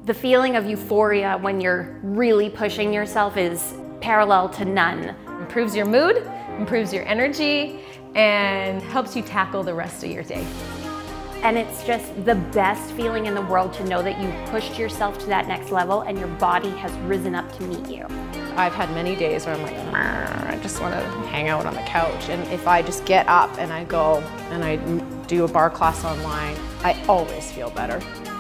The feeling of euphoria when you're really pushing yourself is parallel to none. Improves your mood, improves your energy, and helps you tackle the rest of your day. And it's just the best feeling in the world to know that you pushed yourself to that next level and your body has risen up to meet you. I've had many days where I'm like, I just want to hang out on the couch. And if I just get up and I go and I do a barre class online, I always feel better.